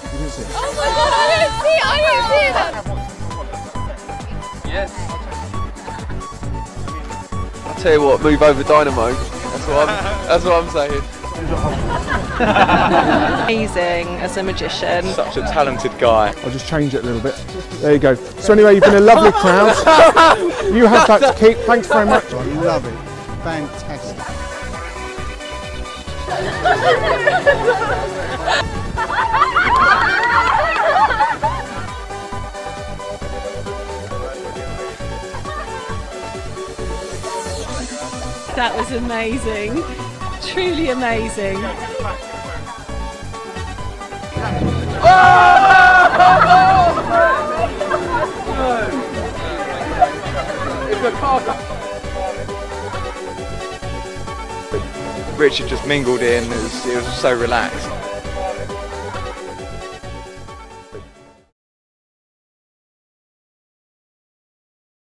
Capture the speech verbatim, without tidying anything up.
You didn't see it? Oh my god, I didn't see it! I didn't see that! Yes. I'll tell you what, move over Dynamo. That's what I'm, that's what I'm saying. Amazing as a magician. Such a talented guy. I'll just change it a little bit. There you go. So anyway, you've been a lovely crowd. You have that to keep. Thanks very much. I love it. Fantastic. That was amazing. Truly amazing. Richard just mingled in, it was, it was so relaxed.